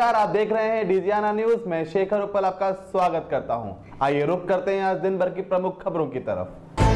नमस्कार, आप देख रहे हैं डीजियाना न्यूज। मैं शेखर उपल आपका स्वागत करता हूं। आइए रुक करते हैं आज दिन भर की प्रमुख खबरों की तरफ।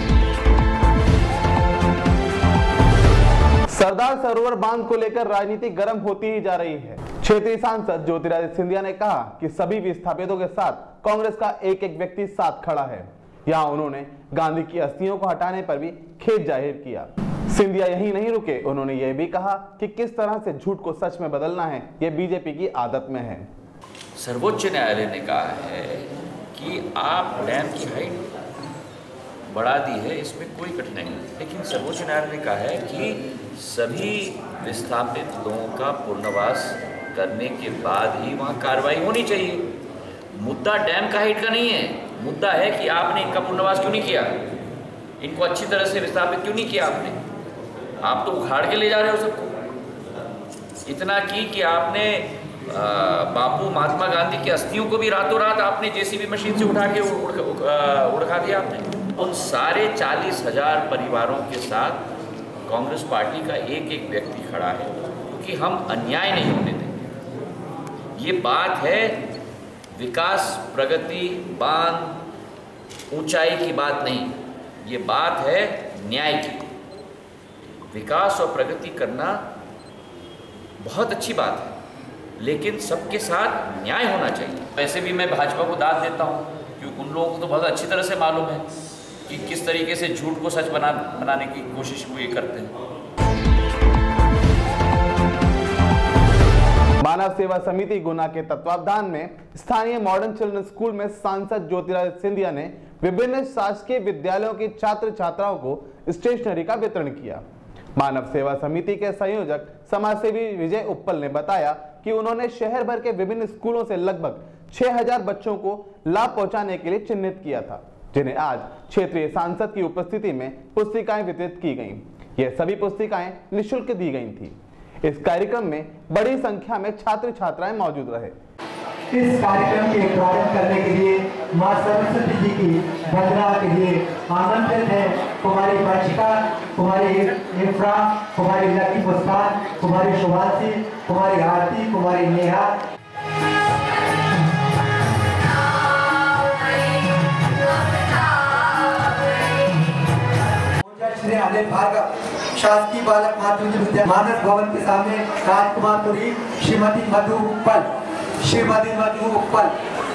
सरदार सरोवर बांध को लेकर राजनीति गर्म होती ही जा रही है। क्षेत्रीय सांसद ज्योतिरादित्य सिंधिया ने कहा कि सभी विस्थापितों के साथ कांग्रेस का एक एक व्यक्ति साथ खड़ा है। यहाँ उन्होंने गांधी की अस्थियों को हटाने पर भी खेद जाहिर किया। सिंधिया यहीं नहीं रुके, उन्होंने यह भी कहा कि किस तरह से झूठ को सच में बदलना है, यह बीजेपी की आदत में है। सर्वोच्च न्यायालय ने कहा है कि आप डैम की हाइट बढ़ा दी है, इसमें कोई कठिनाई नहीं, लेकिन सर्वोच्च न्यायालय ने कहा है कि सभी विस्थापित लोगों का पुनर्वास करने के बाद ही वहाँ कार्रवाई होनी चाहिए। मुद्दा डैम का हाइट का नहीं है, मुद्दा है कि आपने इनका पुनर्वास क्यों नहीं किया, इनको अच्छी तरह से विस्थापित क्यों नहीं किया आपने। आप तो उखाड़ के ले जा रहे हो सबको। इतना कि आपने बापू महात्मा गांधी की अस्थियों को भी रातों रात आपने जेसीबी मशीन से उठा के उड़खा दिया आपने। उन सारे 40,000 परिवारों के साथ कांग्रेस पार्टी का एक एक व्यक्ति खड़ा है, क्योंकि हम अन्याय नहीं होने देंगे। ये बात है विकास, प्रगति, बांध, ऊंचाई की बात नहीं, ये बात है न्याय की। विकास और प्रगति करना बहुत अच्छी बात है, लेकिन सबके साथ न्याय होना चाहिए। वैसे भी मैं भाजपा को दाद देता हूँ, क्योंकि उन लोगों को तो बहुत अच्छी तरह से मालूम है कि किस तरीके से झूठ को सच बनाने की कोशिश वो ये करते हैं। मानव सेवा समिति गुना के तत्वावधान में स्थानीय मॉडर्न चिल्ड्रन स्कूल में सांसद ज्योतिरादित्य सिंधिया ने विभिन्न शासकीय विद्यालयों के छात्र छात्राओं को स्टेशनरी का वितरण किया। मानव सेवा समिति के संयोजक समाजसेवी विजय उप्पल ने बताया कि उन्होंने शहर भर के विभिन्न स्कूलों से लगभग 6,000 बच्चों को लाभ पहुंचाने के लिए चिन्हित किया था, जिन्हें आज क्षेत्रीय सांसद की उपस्थिति में पुस्तिकाएं वितरित की गईं। यह सभी पुस्तिकाएं निःशुल्क दी गई थी। इस कार्यक्रम में बड़ी संख्या में छात्र छात्राएं मौजूद रहे। इस कार्यक्रम के प्रारंभ करने के लिए मां सरस्वती जी की वंदना के लिए आमंत्रित है कुमारी वर्षिका, कुमारी इफ्रा, कुमारी लकी मुस्कान, कुमारी शुभांशी, कुमारी आरती, कुमारी नेहा। श्री अनिल भार्गव शासकीय बालक माध्यमिक विद्यालय मानस भवन के सामने राजकुमार पुरी, श्रीमती मधु उप्पल।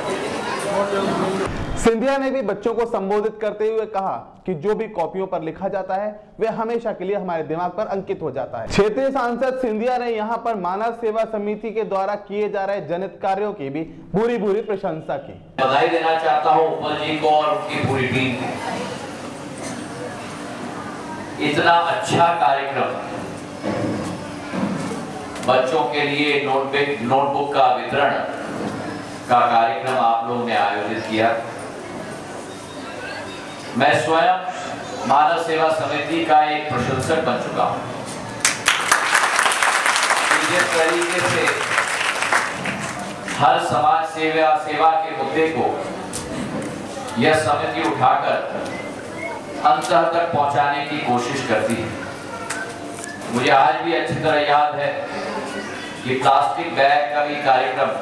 सिंधिया ने भी बच्चों को संबोधित करते हुए कहा कि जो भी कॉपियों पर लिखा जाता है वह हमेशा के लिए हमारे दिमाग पर अंकित हो जाता है। क्षेत्रीय सांसद सिंधिया ने यहां पर मानव सेवा समिति के द्वारा किए जा रहे जनहित कार्यों की भी भूरी भूरी प्रशंसा की। बधाई देना चाहता हूं उप्पल जी को और उनकी पूरी टीम को। इतना अच्छा कार्यक्रम, बच्चों के लिए नोटबुक का वितरण का कार्यक्रम आप लोग ने आयोजित किया। मैं स्वयं मानव सेवा समिति का एक प्रशंसक बन चुका हूं। जिस तरीके से हर समाज सेवा के मुद्दे को यह समिति उठाकर अंतः तक पहुंचाने की कोशिश करती है। मुझे आज भी अच्छी तरह याद है कि प्लास्टिक बैग का भी कार्यक्रम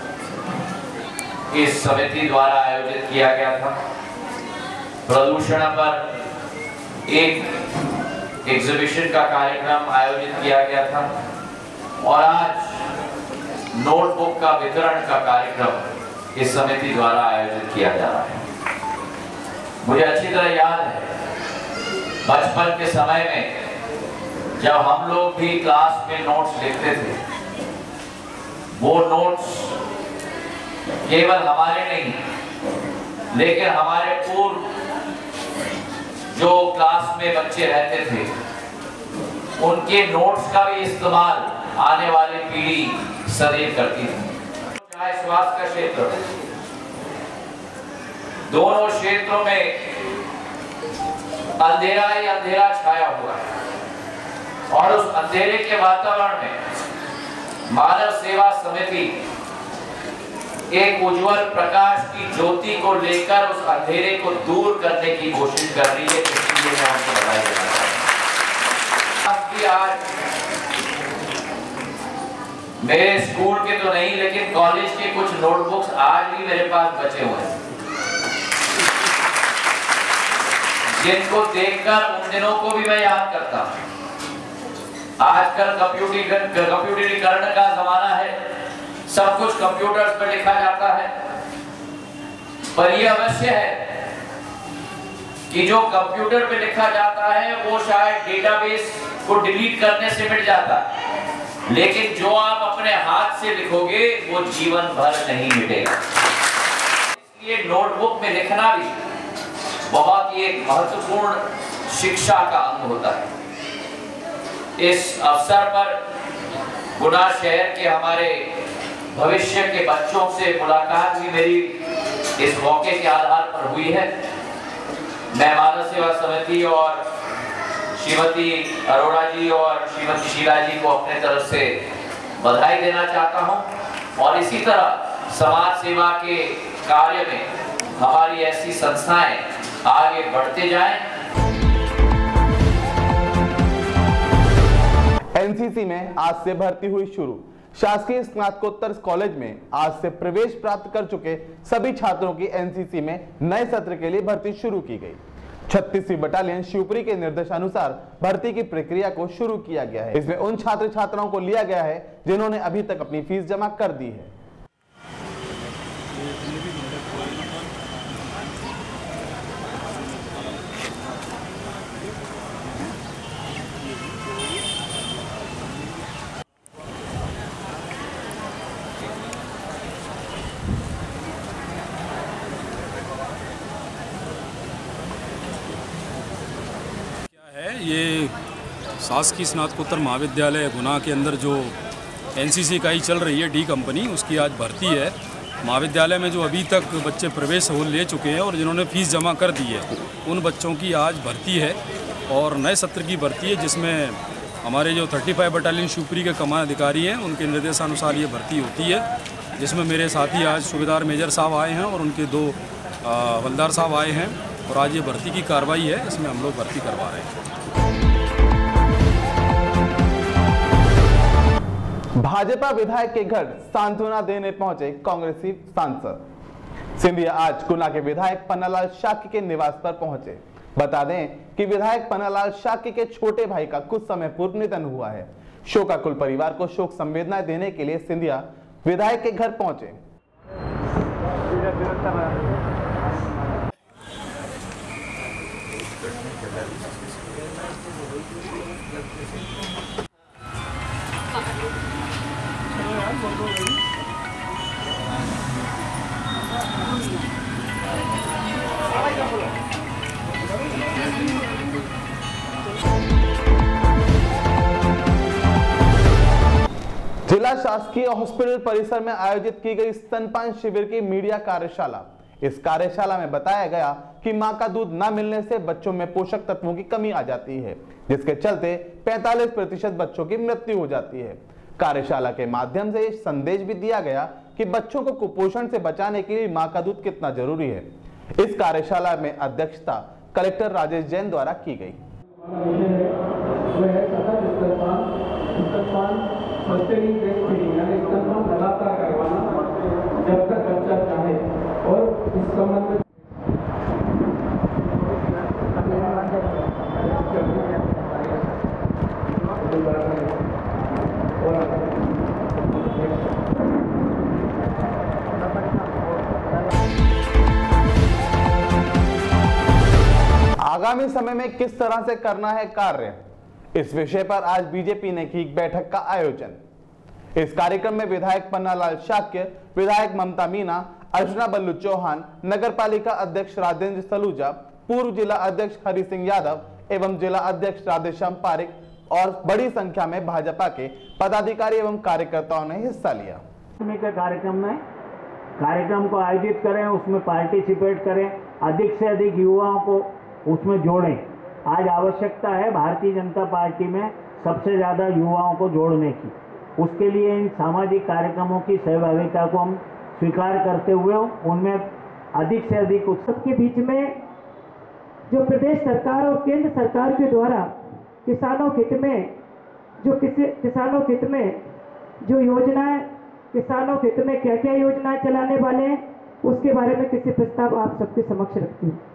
इस समिति द्वारा आयोजित किया गया था। प्रदूषण पर एक एग्जीबिशन का कार्यक्रम आयोजित किया गया था और आज नोटबुक का वितरण का कार्यक्रम इस समिति द्वारा आयोजित किया जा रहा है। मुझे अच्छी तरह याद है बचपन के समय में जब हम लोग भी क्लास में नोट्स लिखते थे, वो नोट्स केवल हमारे नहीं लेकिन हमारे पूर्व जो क्लास में बच्चे रहते थे उनके नोट्स का भी इस्तेमाल आने वाली पीढ़ी सदैव करती थी। चाहे स्वास्थ्य का क्षेत्र, दोनों क्षेत्रों में अंधेरा ही अंधेरा छाया हुआ है और उस अंधेरे के वातावरण में मानव सेवा समिति एक उज्जवल प्रकाश की ज्योति को लेकर उस अंधेरे को दूर करने की कोशिश कर रही है। इसलिए मैं आपको बधाई देना चाहता हूं। आज मेरे स्कूल के तो नहीं लेकिन कॉलेज के कुछ नोटबुक्स आज भी मेरे पास बचे हुए हैं, जिनको देखकर उन दिनों को भी मैं याद करता हूं। आजकल कंप्यूटरीकरण का जमाना है, सब कुछ कंप्यूटर्स पर लिखा जाता है, पर यह अवश्य है कि जो कंप्यूटर पे लिखा जाता है वो शायद डेटाबेस को डिलीट करने से मिट जाता है, लेकिन जो आप अपने हाथ से लिखोगे वो जीवन भर नहीं मिटेगा। इसलिए नोटबुक में लिखना भी बहुत ही एक महत्वपूर्ण शिक्षा का अंग होता है। इस अवसर पर गुना शहर के हमारे भविष्य के बच्चों से मुलाकात भी मेरी इस मौके के आधार पर हुई है। मैं मानव सेवा समिति और श्रीमती अरोड़ा जी और श्रीमती शीला जी को अपने तरफ से बधाई देना चाहता हूं, और इसी तरह समाज सेवा के कार्य में हमारी ऐसी संस्थाएं आगे बढ़ते जाएं। एनसीसी में आज से भर्ती हुई शुरू। शासकीय स्नातकोत्तर कॉलेज में आज से प्रवेश प्राप्त कर चुके सभी छात्रों की एनसीसी में नए सत्र के लिए भर्ती शुरू की गई। 36वीं बटालियन शिवपुरी के निर्देशानुसार भर्ती की प्रक्रिया को शुरू किया गया है। इसमें उन छात्र छात्राओं को लिया गया है जिन्होंने अभी तक अपनी फीस जमा कर दी है। ये शासकीय स्नातकोत्तर महाविद्यालय गुना के अंदर जो एनसीसी इकाई चल रही है डी कंपनी, उसकी आज भर्ती है। महाविद्यालय में जो अभी तक बच्चे प्रवेश ले चुके हैं और जिन्होंने फीस जमा कर दी है, उन बच्चों की आज भर्ती है और नए सत्र की भर्ती है, जिसमें हमारे जो 35 बटालियन शिवपुरी के कमान अधिकारी हैं उनके निर्देशानुसार ये भर्ती होती है, जिसमें मेरे साथी आज सूबेदार मेजर साहब आए हैं और उनके 2 हवलदार साहब आए हैं, और आज ये भर्ती की कार्रवाई है, इसमें हम लोग भर्ती करवा रहे हैं। भाजपा विधायक के घर सांत्वना देने पहुंचे कांग्रेसी सांसद। सिंधिया आज गुना के विधायक पन्नालाल शाक्य के निवास पर पहुंचे। बता दें कि विधायक पन्नालाल शाक्य के छोटे भाई का कुछ समय पूर्व निधन हुआ है। शोकाकुल परिवार को शोक संवेदनाएं देने के लिए सिंधिया विधायक के घर पहुंचे। जिला शासकीय हॉस्पिटल परिसर में आयोजित की गई स्तनपान शिविर की मीडिया कार्यशाला। इस कार्यशाला में बताया गया कि मां का दूध न मिलने से बच्चों में पोषक तत्वों की कमी आ जाती है, जिसके चलते 45% बच्चों की मृत्यु हो जाती है। कार्यशाला के माध्यम से संदेश भी दिया गया कि बच्चों को कुपोषण से बचाने के लिए मां का दूध कितना जरूरी है। इस कार्यशाला में अध्यक्षता कलेक्टर राजेश जैन द्वारा की गई। लगातार करवाना जब तक बच्चा चाहे, और इस संबंध में आगामी समय में किस तरह से करना है कार्य, इस विषय पर आज बीजेपी ने की बैठक का आयोजन। इस कार्यक्रम में विधायक पन्नालाल शाक्य, विधायक ममता मीना, अर्चना बल्लू चौहान, नगरपालिका अध्यक्ष राजेंद्र सलूजा, पूर्व जिला अध्यक्ष हरि सिंह यादव एवं जिला अध्यक्ष राधेश्याम पारिक और बड़ी संख्या में भाजपा के पदाधिकारी एवं कार्यकर्ताओं ने हिस्सा लिया। कार्यक्रम को आयोजित करें, उसमें पार्टिसिपेट करें, अधिक से अधिक युवाओं को उसमें जोड़ें। आज आवश्यकता है भारतीय जनता पार्टी में सबसे ज़्यादा युवाओं को जोड़ने की। उसके लिए इन सामाजिक कार्यक्रमों की सहभागिता को हम स्वीकार करते हुए उनमें अधिक से अधिक उत्सव के बीच में जो प्रदेश सरकार और केंद्र सरकार के द्वारा किसानों हित में जो योजनाएं किसानों के हित में क्या क्या योजनाएं चलाने वाले हैं, उसके बारे में किसी प्रस्ताव आप सबके समक्ष रखती हूँ।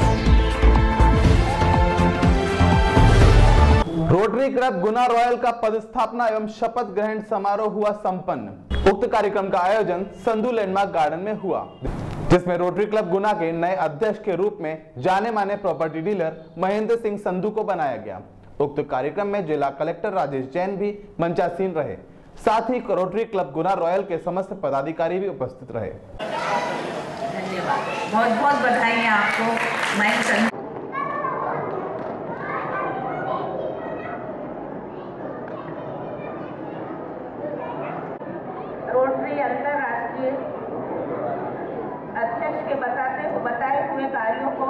रोटरी क्लब गुना रॉयल का पदस्थापना एवं शपथ ग्रहण समारोह हुआ संपन्न। उक्त कार्यक्रम का आयोजन संधू लैंडमार्क गार्डन में हुआ, जिसमें रोटरी क्लब गुना के नए अध्यक्ष के रूप में जाने माने प्रॉपर्टी डीलर महेंद्र सिंह संधू को बनाया गया। उक्त कार्यक्रम में जिला कलेक्टर राजेश जैन भी मंचासीन रहे, साथ ही रोटरी क्लब गुना रॉयल के समस्त पदाधिकारी भी उपस्थित रहे। धन्यवाद, बहुत बहुत बधाई है आपको। मैं रोटरी अंतरराष्ट्रीय अध्यक्ष के बताए हुए कार्यों को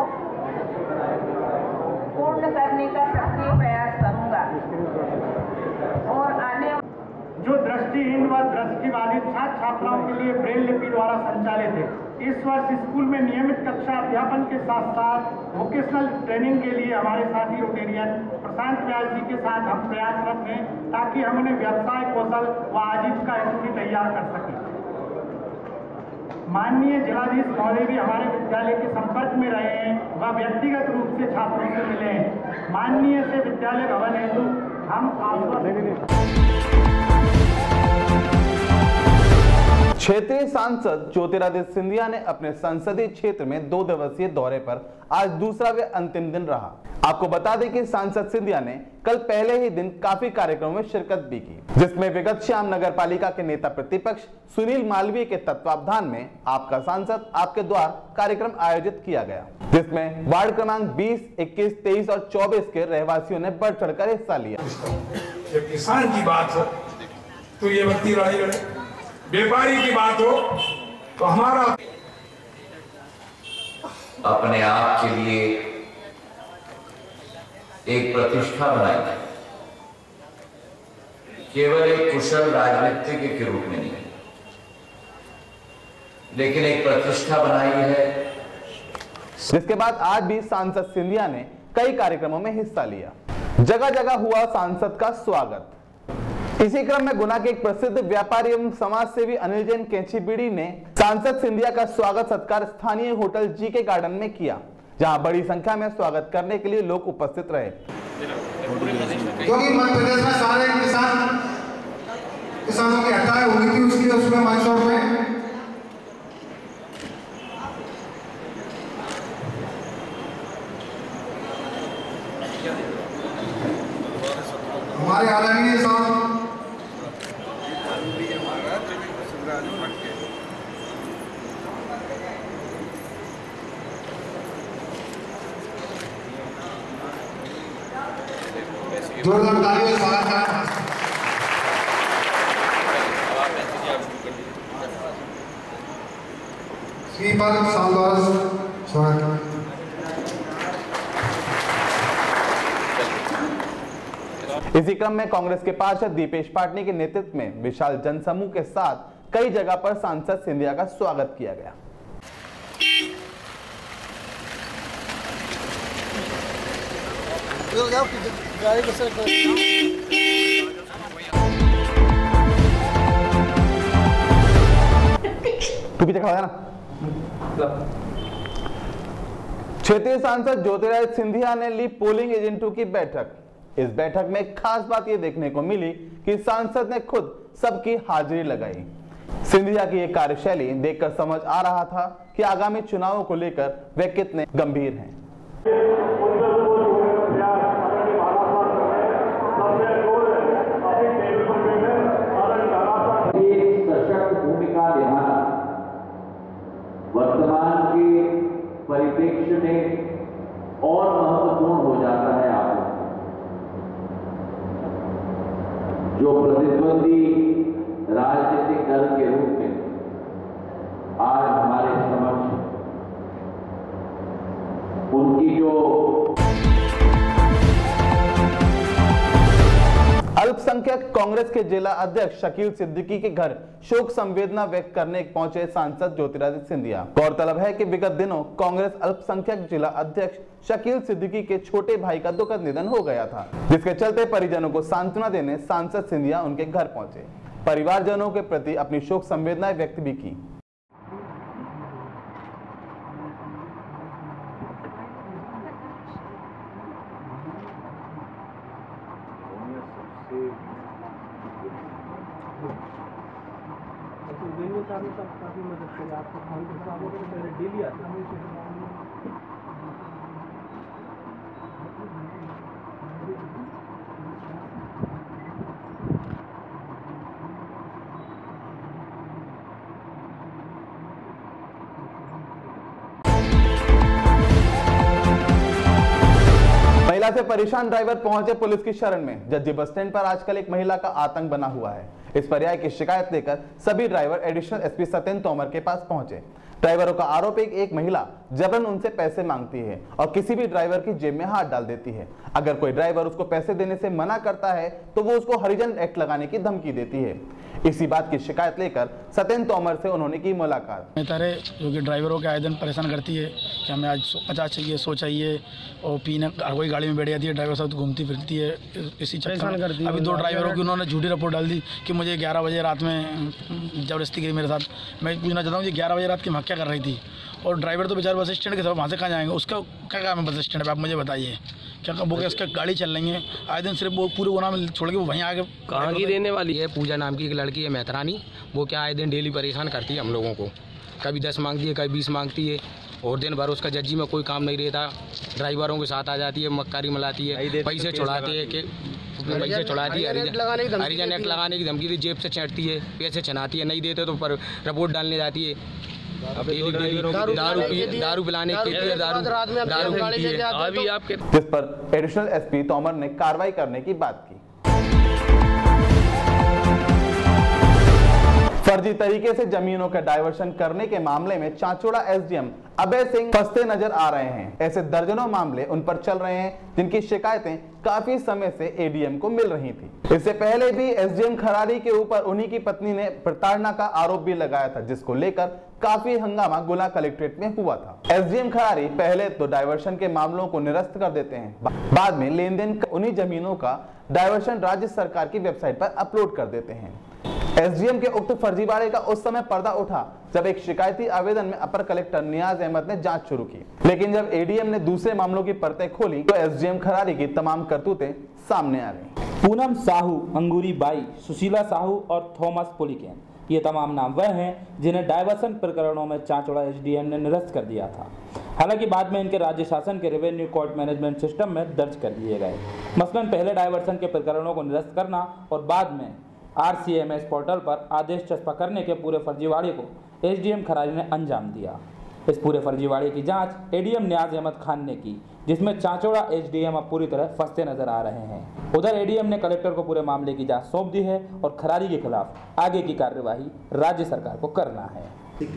पूर्ण करने का सक्रिय प्रयास करूंगा और आने जो दृष्टिहीन व दृष्टिबाधित छात्र छात्राओं के लिए ब्रेल लिपि द्वारा संचालित है। इस वर्ष स्कूल में नियमित कक्षा अध्यापन के साथ साथ वोकेशनल ट्रेनिंग के लिए हमारे साथी रोटेरियन प्रशांत व्यास जी के साथ हम प्रयासरत हैं, ताकि हम उन्हें व्यवसाय कौशल व आजीविका हेतु भी तैयार कर सकें। माननीय जिलाधीश महोदय भी हमारे विद्यालय के संपर्क में रहे हैं व व्यक्तिगत रूप से छात्रों से मिले हैं। माननीय से विद्यालय भवन हेतु हम क्षेत्रीय सांसद ज्योतिरादित्य सिंधिया ने अपने संसदीय क्षेत्र में 2 दिवसीय दौरे पर आज दूसरा व अंतिम दिन रहा। आपको बता दें कि सांसद सिंधिया ने कल पहले ही दिन काफी कार्यक्रमों में शिरकत भी की, जिसमें विगत श्याम नगर पालिका के नेता प्रतिपक्ष सुनील मालवीय के तत्वावधान में आपका सांसद आपके द्वार कार्यक्रम आयोजित किया गया, जिसमें वार्ड क्रमांक 20, 21, 23 और 24 के रहवासियों ने बढ़ चढ़कर हिस्सा लिया। जब किसान की बात हो तो ये बत्ती लड़ाई लड़े, व्यापारी की बात हो तो हमारा अपने आप के लिए एक प्रतिष्ठा बनाई, केवल एक कुशल राजनीतिज्ञ के रूप में नहीं, लेकिन एक प्रतिष्ठा बनाई है। जिसके बाद आज भी सांसद सिंधिया ने कई कार्यक्रमों में हिस्सा लिया। जगह जगह हुआ सांसद का स्वागत। इसी क्रम में गुना के एक प्रसिद्ध व्यापारी एवं समाज सेवी अनिल जैन कैंची बीड़ी ने सांसद सिंधिया का स्वागत सत्कार स्थानीय होटल जीके गार्डन में किया, जहां बड़ी संख्या में स्वागत करने के लिए लोग उपस्थित रहे। क्योंकि मध्य प्रदेश में सारे किसानों की हटाई हुई थी, उसकी उसमें मंशोर में हमारे आदरणीय साहब जोरदार तालियों से स्वागत करें। श्रीपद शानदार स्वागत करें। इसी क्रम में कांग्रेस के पार्षद दीपेश पाटनी के नेतृत्व में विशाल जनसमूह के साथ कई जगह पर सांसद सिंधिया का स्वागत किया गया। तू पीछे खड़ा है ना। क्षेत्रीय सांसद ज्योतिरादित्य सिंधिया ने ली पोलिंग एजेंटों की बैठक। इस बैठक में खास बात यह देखने को मिली कि सांसद ने खुद सबकी हाजिरी लगाई। सिंधिया की यह कार्यशैली देखकर समझ आ रहा था कि आगामी चुनावों को लेकर वे कितने गंभीर हैं। एक सशक्त भूमिका निभाना वर्तमान के परिप्रेक्ष्य में और महत्वपूर्ण हो जाता है। आपको जो प्रतिद्वंदी राजनीतिक दल के रूप में आज हमारे समक्ष उनकी जो अल्पसंख्यक कांग्रेस के जिला अध्यक्ष शकील सिद्दीकी के घर शोक संवेदना व्यक्त करने पहुंचे सांसद ज्योतिरादित्य सिंधिया। गौरतलब है कि विगत दिनों कांग्रेस अल्पसंख्यक जिला अध्यक्ष शकील सिद्दीकी के छोटे भाई का दुखद निधन हो गया था, जिसके चलते परिजनों को सांत्वना देने सांसद सिंधिया उनके घर पहुंचे। परिवारजनों के प्रति अपनी शोक संवेदनाएं व्यक्त भी की। काफी मदद करी आपको, खान के साहब को डेली आते हैं। महिला से परेशान ड्राइवर पहुंचे पुलिस की शरण में। जज्जी बस स्टैंड पर आजकल एक महिला का आतंक बना हुआ है। इस पर्याय की शिकायत लेकर सभी driver additional SP Satyendra Tomar के पास पहुंचे। ड्राइवरों का आरोप है कि एक महिला जबरन उनसे पैसे मांगती है और किसी भी ड्राइवर की जेब में हाथ डाल देती है। अगर कोई ड्राइवर उसको पैसे देने से मना करता है तो वो उसको हरिजन एक्ट लगाने की धमकी देती है। इसी बात की शिकायत लेकर सत्येंद्र तोमर से उन्होंने की मुलाकात। तरह जो कि ड्राइवरों के आए दिन परेशान करती है कि हमें आज 50 चाहिए, 100 चाहिए और पीने कोई गाड़ी में बैठ जाती है, ड्राइवर साहब तो घूमती फिरती है। इसी चक्कर में अभी 2 ड्राइवरों की उन्होंने झूठी रिपोर्ट डाल दी कि मुझे 11 बजे रात में जबरदस्ती की मेरे साथ। मैं पूछना चाहता हूँ ये 11 बजे रात की क्या कर रही थी? और ड्राइवर तो बेचारे बस स्टैंड के सब वहाँ से कहाँ जाएंगे? उसका क्या काम है बस स्टैंड पर? आप मुझे बताइए क्या वो क्या उसका गाड़ी चल रही है आए दिन सिर्फ वो पूरे गुना में छोड़ के वो वहीं आगे कहाँ की रहने वाली है? पूजा नाम की एक लड़की है मेहतरानी, वो क्या आए दिन डेली परेशान करती है हम लोगों को। कभी 10 मांगती है, कभी 20 मांगती है और दिन भर उसका जज्जी में कोई काम नहीं रहता। ड्राइवरों के साथ आ जाती है, मक्कारी मिलाती है, पैसे छुड़ाती है कि पैसे छुड़ाती है, हरिजन एक्ट लगाने की धमकी दी, जेब से छेड़ती है, पैसे छनाती है, नहीं देते तो पर रिपोर्ट डालने जाती है। दारू पिलाने के लिए दारू पीती है। जिस पर एडिशनल एसपी तोमर ने कार्रवाई करने की बात की। फर्जी तरीके से जमीनों का डायवर्शन करने के मामले में चांचोड़ा एसडीएम अभय सिंह फंसते नजर आ रहे हैं। ऐसे दर्जनों मामले उन पर चल रहे हैं जिनकी शिकायतें काफी समय से एडीएम को मिल रही थी। इससे पहले भी एसडीएम खरारी के ऊपर उन्हीं की पत्नी ने प्रताड़ना का आरोप भी लगाया था, जिसको लेकर काफी हंगामा गुना कलेक्ट्रेट में हुआ था। एसडीएम खरारी पहले तो डायवर्शन के मामलों को निरस्त कर देते हैं, बाद में लेन देन उन्हीं जमीनों का डायवर्शन राज्य सरकार की वेबसाइट पर अपलोड कर देते हैं। एसडीएम के उक्त फर्जीवाड़े का उस समय पर्दा उठा जब एक शिकायती आवेदन में अपर कलेक्टर नियाज अहमद ने जांच शुरू की, लेकिन जब एडीएम ने दूसरे मामलों की परतें खोली तो एसडीएम खरारी की तमाम करतूतें सामने आ गईं। पूनम साहू, अंगूरी बाई, सुशीला साहू और थॉमस पुलिकेन, ये तमाम नाम वह हैं जिन्हें डायवर्सन प्रकरणों में चांचोड़ा एसडीएम ने निरस्त कर दिया था। हालांकि बाद में इनके राज्य शासन के रेवेन्यू कोर्ट मैनेजमेंट सिस्टम में दर्ज कर दिए गए। मसलन पहले डायवर्सन के प्रकरणों को निरस्त करना और बाद में RCMS पोर्टल पर आदेश चस्पा करने के पूरे फर्जीवाड़े को एसडीएम खरारी ने अंजाम दिया। इस पूरे फर्जीवाड़े की जांच एडीएम नियाज अहमद खान ने की, जिसमें चांचोड़ा एसडीएम अब पूरी तरह फंसते नजर आ रहे हैं। उधर एडीएम ने कलेक्टर को पूरे मामले की जांच सौंप दी है और खरारी के खिलाफ आगे की कार्यवाही राज्य सरकार को करना है।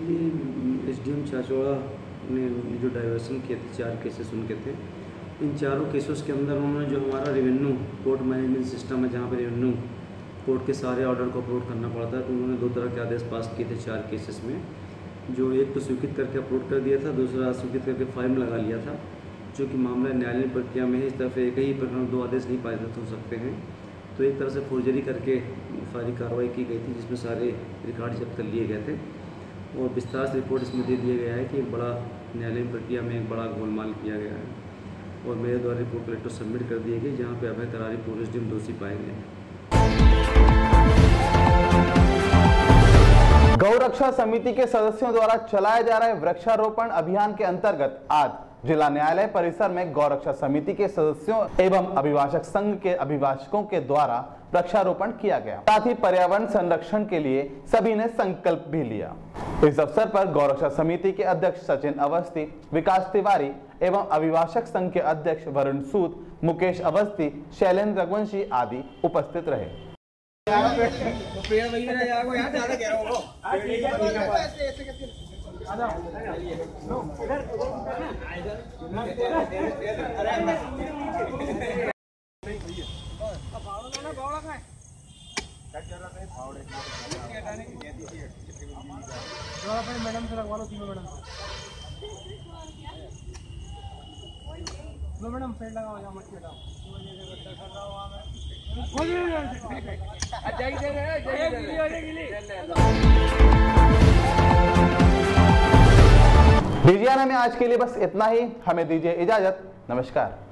एसडीएम चांचोड़ा ने जो डाइवर्सन किए थे 4 केसेस उनके थे। इन चारों केसेस के अंदर उन्होंने जो हमारा रेवेन्यू कोर्ट मैनेजमेंट सिस्टम है, जहाँ पर रेवेन्यू कोर्ट के सारे ऑर्डर को अपलोड करना पड़ता है, तो उन्होंने 2 तरह के आदेश पास किए थे 4 केसेस में। जो एक तो स्वीकृत करके अपलोड कर दिया था, दूसरा अस्वीकृत करके फाइन लगा लिया था। जो कि मामला न्यायालयीन प्रक्रिया में है, इस तरह एक ही प्रकरण 2 आदेश नहीं पारित हो सकते हैं, तो एक तरह से फोर्जरी करके सारी कार्रवाई की गई थी, जिसमें सारे रिकॉर्ड जब्त कर लिए गए थे और विस्तार से रिपोर्ट इसमें दे दिया गया है कि एक बड़ा न्यायालयीन प्रक्रिया में एक बड़ा गोलमाल किया गया है और मेरे द्वारा रिपोर्ट कलेक्टर सबमिट कर दिए गए, जहाँ पे अभय खरारी पूर्व एसडीएम दोषी पाए गए। गौरक्षा समिति के सदस्यों द्वारा चलाए जा रहे वृक्षारोपण अभियान के अंतर्गत आज जिला न्यायालय परिसर में गौरक्षा समिति के सदस्यों एवं अभिभाषक संघ के अभिभाषकों के द्वारा वृक्षारोपण किया गया। साथ ही पर्यावरण संरक्षण के लिए सभी ने संकल्प भी लिया। इस अवसर पर गौरक्षा समिति के अध्यक्ष सचिन अवस्थी, विकास तिवारी एवं अभिभाषक संघ के अध्यक्ष वरुण सूद, मुकेश अवस्थी, शैलेंद्र रघुवंशी आदि उपस्थित रहे। मैडम से लगवा लो, तीनों मैडम। मैडम पेड़ लगाओ या मत लगाओ डीजीआरए में आज के लिए बस इतना ही। हमें दीजिए इजाजत। नमस्कार।